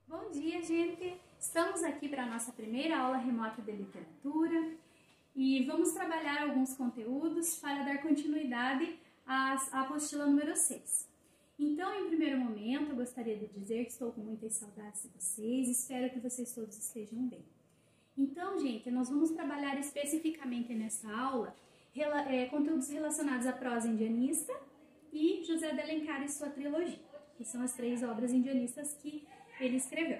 Bom dia, gente! Estamos aqui para a nossa primeira aula remota de literatura e vamos trabalhar alguns conteúdos para dar continuidade à apostila número 6. Então, em primeiro momento, eu gostaria de dizer que estou com muitas saudades de vocês, espero que vocês todos estejam bem. Então, gente, nós vamos trabalhar especificamente nessa aula conteúdos relacionados à prosa indianista e José de Alencar e sua trilogia, que são as 3 obras indianistas que ele escreveu.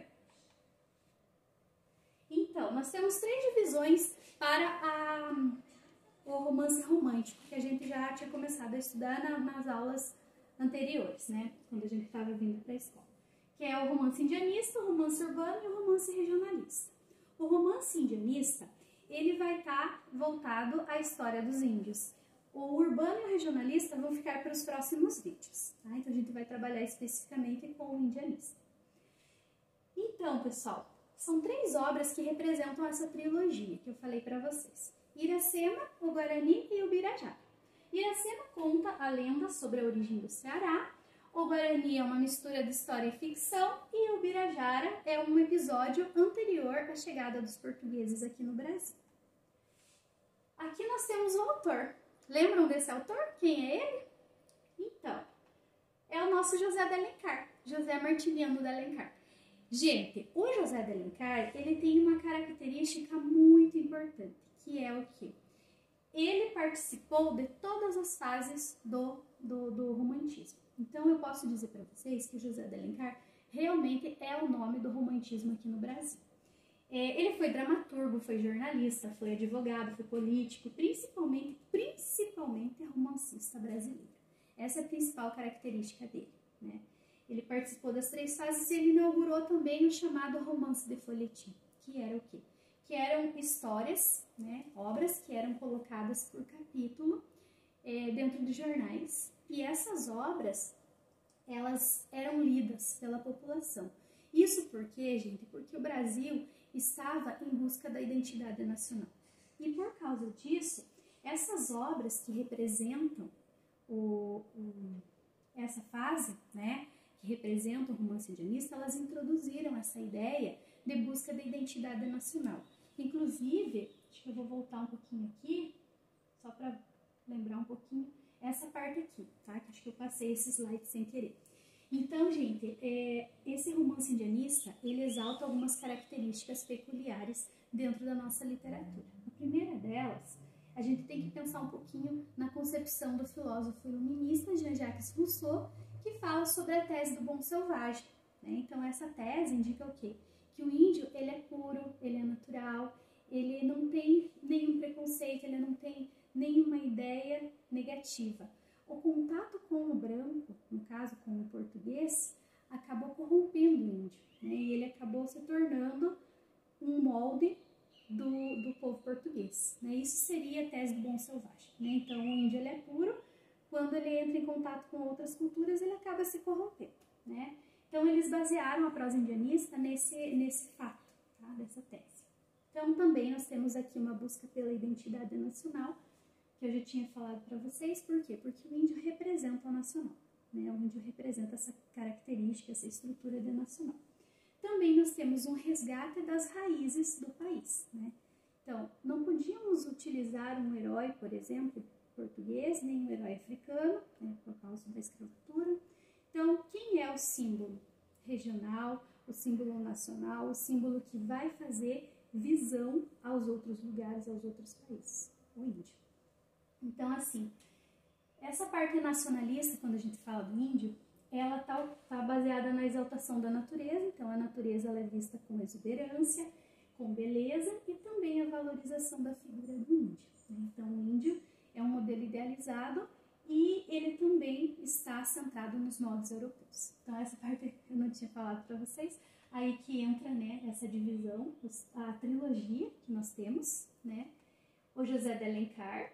Então, nós temos 3 divisões para o romance romântico, que a gente já tinha começado a estudar nas aulas anteriores, né? Quando a gente estava vindo para a escola. Que é o romance indianista, o romance urbano e o romance regionalista. O romance indianista, ele vai estar voltado à história dos índios. O urbano e o regionalista vão ficar para os próximos vídeos, tá? Então, a gente vai trabalhar especificamente com o indianista. Então, pessoal, são 3 obras que representam essa trilogia que eu falei para vocês. Iracema, o Guarani e o Birajara. Iracema conta a lenda sobre a origem do Ceará, o Guarani é uma mistura de história e ficção e o Birajara é um episódio anterior à chegada dos portugueses aqui no Brasil. Aqui nós temos o autor. Lembram desse autor? Quem é ele? Então, é o nosso José de Alencar, José Martiniano de Alencar. Gente, o José de Alencar, ele tem uma característica muito importante, que é o quê? Ele participou de todas as fases do romantismo. Então, eu posso dizer para vocês que o José de Alencar realmente é o nome do romantismo aqui no Brasil. Ele foi dramaturgo, foi jornalista, foi advogado, foi político, principalmente romancista brasileiro. Essa é a principal característica dele, né? Ele participou das 3 fases e ele inaugurou também o chamado romance de folhetim, que era o quê? Que eram histórias, né, obras que eram colocadas por capítulo dentro de jornais. E essas obras, elas eram lidas pela população. Isso porque, gente, porque o Brasil estava em busca da identidade nacional. E por causa disso, essas obras que representam essa fase, né, que representam o romance indianista, elas introduziram essa ideia de busca da identidade nacional. Inclusive, acho que eu vou voltar um pouquinho aqui, só para lembrar um pouquinho, essa parte aqui, tá? Que acho que eu passei esse slide sem querer. Então, gente, esse romance indianista, ele exalta algumas características peculiares dentro da nossa literatura. A primeira delas, a gente tem que pensar um pouquinho na concepção do filósofo iluminista Jean-Jacques Rousseau, que fala sobre a tese do bom selvagem, né? Então, essa tese indica o quê? Que o índio, ele é puro, ele é natural, ele não tem nenhum preconceito, ele não tem nenhuma ideia negativa. O contato com o branco, no caso com o português, acabou corrompendo o índio, né? E ele acabou se tornando um molde do povo português, né? Isso seria a tese do bom selvagem, né? Então, o índio, ele é puro, quando ele entra em contato com outras culturas, ele acaba se corrompendo, né? Então, eles basearam a prosa indianista nesse fato, tá? Dessa tese. Então, também nós temos aqui uma busca pela identidade nacional, que eu já tinha falado para vocês. Por quê? Porque o índio representa o nacional, né? O índio representa essa característica, essa estrutura de nacional. Também nós temos um resgate das raízes do país, né? Então, não podíamos utilizar um herói, por exemplo, português, nem um herói africano, né, por causa da escravatura. Então, quem é o símbolo regional, o símbolo nacional, o símbolo que vai fazer visão aos outros lugares, aos outros países? O índio. Então, assim, essa parte nacionalista, quando a gente fala do índio, ela tá baseada na exaltação da natureza. Então, a natureza ela é vista com exuberância, com beleza e também a valorização da figura do índio, né? Então, o índio é um modelo idealizado e ele também está centrado nos modos europeus. Então, essa parte eu não tinha falado para vocês. Aí que entra, né, essa divisão, a trilogia que nós temos, né? O José de Alencar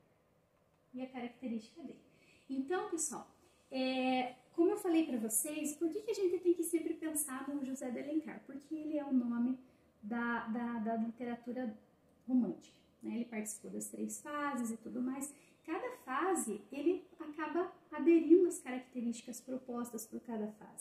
e a característica dele. Então, pessoal, como eu falei para vocês, por que a gente tem que sempre pensar no José de Alencar? Porque ele é o nome da literatura romântica, né? Ele participou das 3 fases e tudo mais. Cada fase, ele acaba aderindo às características propostas por cada fase.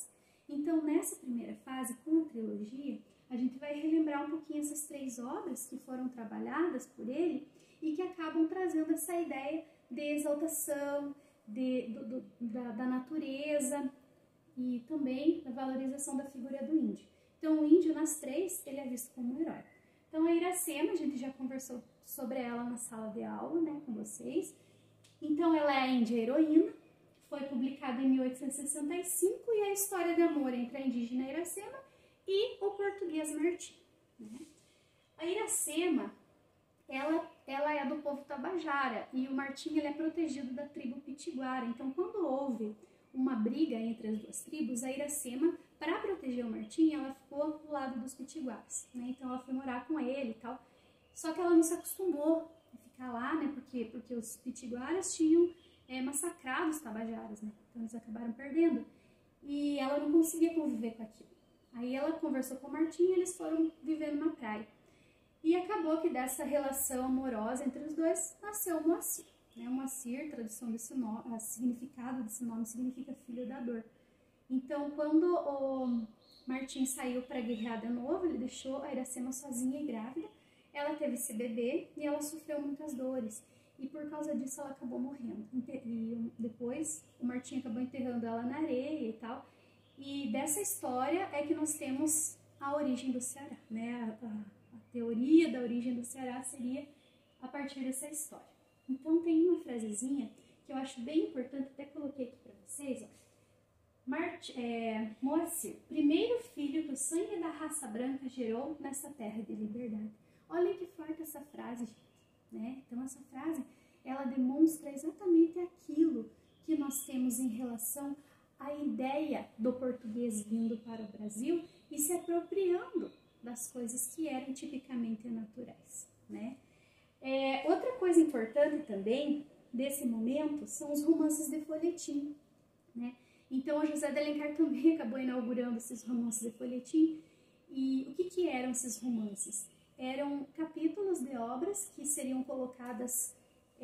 Então, nessa primeira fase, com a trilogia, a gente vai relembrar um pouquinho essas 3 obras que foram trabalhadas por ele e que acabam trazendo essa ideia de exaltação, da natureza e também da valorização da figura do índio. Então, o índio, nas 3, ele é visto como um herói. Então, a Iracema, a gente já conversou sobre ela na sala de aula, né, com vocês. Então, ela é a índia heroína, foi publicada em 1865 e é a história de amor entre a indígena Iracema e o português Martim, né? A Iracema, ela é do povo Tabajara e o Martim ele é protegido da tribo Pitiguara. Então, quando houve uma briga entre as 2 tribos, a Iracema, para proteger o Martim, ela ficou do lado dos Pitiguaras, né? Então, ela foi morar com ele e tal. Só que ela não se acostumou a ficar lá, né? Porque os Pitiguaras tinham massacrado os Tabajaras, né? Então, eles acabaram perdendo. E ela não conseguia conviver com aquilo. Aí ela conversou com o Martim e eles foram viver numa praia. E acabou que dessa relação amorosa entre os 2 nasceu o Moacir. Né? O Moacir, tradução desse nome, significado desse nome significa filho da dor. Então, quando o Martim saiu para guerrear de novo, ele deixou a Iracema sozinha e grávida. Ela teve esse bebê e ela sofreu muitas dores. E por causa disso ela acabou morrendo. E depois o Martim acabou enterrando ela na areia e tal. E dessa história é que nós temos a origem do Ceará, né? A teoria da origem do Ceará seria a partir dessa história. Então tem uma frasezinha que eu acho bem importante, até coloquei aqui para vocês, ó. Moacir, primeiro filho que o sangue da raça branca gerou nessa terra de liberdade. Olha que forte essa frase, gente, né? Então essa frase, ela demonstra exatamente aquilo que nós temos em relação à ideia do português vindo para o Brasil e se apropriando das coisas que eram tipicamente naturais, né? Outra coisa importante também desse momento são os romances de folhetim, né? Então, o José de Alencar também acabou inaugurando esses romances de folhetim. E o que eram esses romances? Eram capítulos de obras que seriam colocadas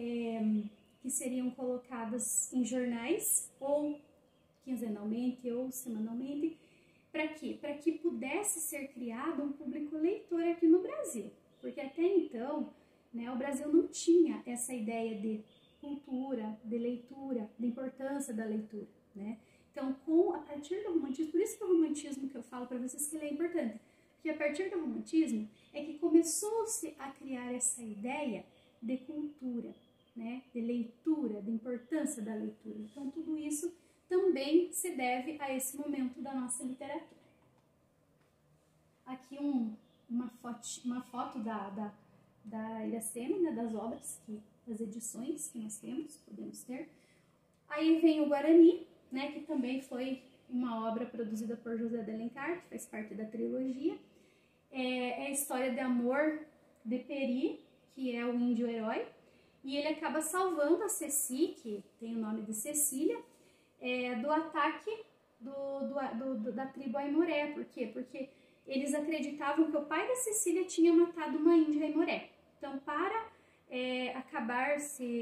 em jornais, ou quinzenalmente ou semanalmente. Para quê? Para que pudesse ser criado um público leitor aqui no Brasil. Porque até então, né, o Brasil não tinha essa ideia de cultura, de leitura, de importância da leitura, né? Então, a partir do romantismo, por isso que o romantismo que eu falo para vocês que ele é importante, porque a partir do romantismo é que começou-se a criar essa ideia de cultura, né, de leitura, de importância da leitura. Então, tudo isso também se deve a esse momento da nossa literatura. Aqui uma foto da Iracema, né, das obras, das edições que nós podemos ter. Aí vem o Guarani, né, que também foi uma obra produzida por José de Alencar, que faz parte da trilogia. É a história de amor de Peri, que é o índio herói, e ele acaba salvando a Ceci, que tem o nome de Cecília, do ataque da tribo Aimoré. Por quê? Porque eles acreditavam que o pai da Cecília tinha matado uma índia Aimoré. Então, para acabar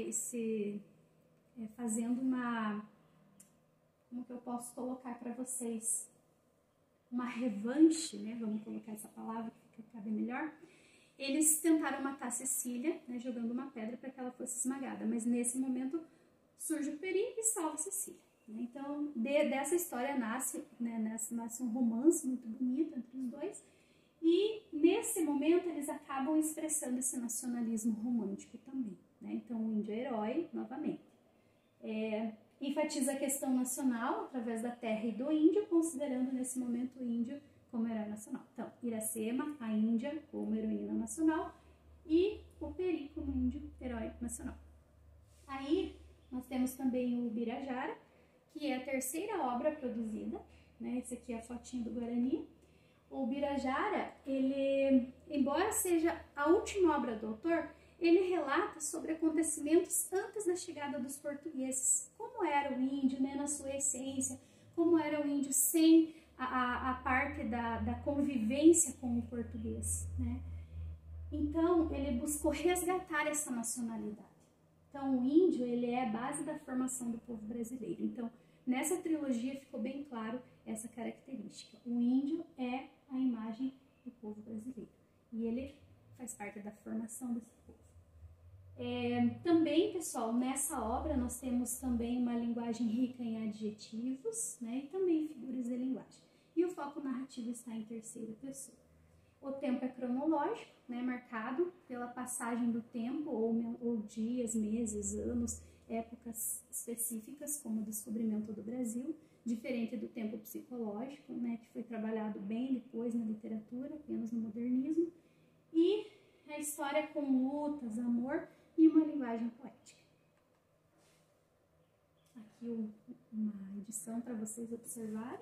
fazendo uma... Como que eu posso colocar para vocês? Uma revanche, né? Vamos colocar essa palavra que cabe melhor. Eles tentaram matar a Cecília, né, jogando uma pedra para que ela fosse esmagada. Mas nesse momento surge o Peri e salva a Cecília. Né? Então, dessa história nasce um romance muito bonito entre os dois. E nesse momento eles acabam expressando esse nacionalismo romântico também. Né? Então, o índio é herói, novamente. Enfatiza a questão nacional através da terra e do índio, considerando nesse momento o índio como herói nacional. Então, Iracema, a Índia, como heroína nacional, e o Peri como índio, herói nacional. Aí, nós temos também o Birajara, que é a terceira obra produzida, né? Esse aqui é a fotinha do Guarani. O Birajara, ele, embora seja a última obra do autor, ele relata sobre acontecimentos antes da chegada dos portugueses, como era o índio, né, na sua essência, como era o índio sem a parte da convivência com o português, né? Então, ele buscou resgatar essa nacionalidade. Então, o índio, ele é a base da formação do povo brasileiro. Então, nessa trilogia ficou bem claro essa característica. O índio é a imagem do povo brasileiro e ele faz parte da formação desse povo. Também, pessoal, nessa obra nós temos também uma linguagem rica em adjetivos, né, e também figuras de linguagem. E o foco narrativo está em terceira pessoa. O tempo é cronológico, né, marcado pela passagem do tempo, ou dias, meses, anos, épocas específicas, como o descobrimento do Brasil, diferente do tempo psicológico, né, que foi trabalhado bem depois na literatura, apenas no modernismo, e a história com lutas, amor e uma linguagem poética. Aqui uma edição para vocês observarem.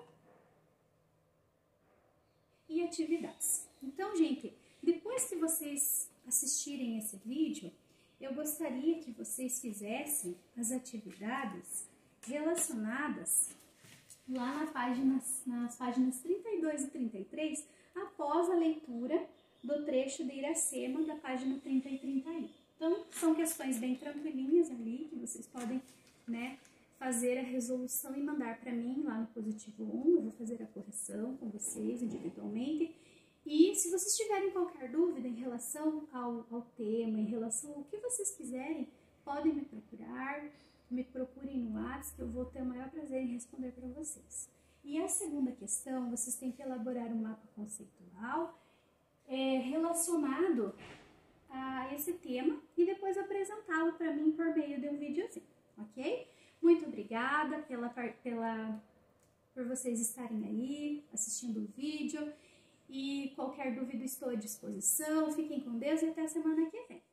E atividades. Então, gente, depois que vocês assistirem esse vídeo, eu gostaria que vocês fizessem as atividades relacionadas lá nas páginas 32 e 33, após a leitura do trecho de Iracema, da página 30 e 31. Então, são questões bem tranquilinhas ali, que vocês podem, né, fazer a resolução e mandar para mim lá no Positivo 1, eu vou fazer a correção com vocês individualmente. E se vocês tiverem qualquer dúvida em relação ao tema, em relação ao que vocês quiserem, podem me procurar, me procurem no WhatsApp, que eu vou ter o maior prazer em responder para vocês. E a segunda questão, vocês têm que elaborar um mapa conceitual relacionado a esse tema e depois apresentá-lo para mim por meio de um videozinho, ok? Muito obrigada por vocês estarem aí assistindo o vídeo e qualquer dúvida estou à disposição. Fiquem com Deus e até a semana que vem.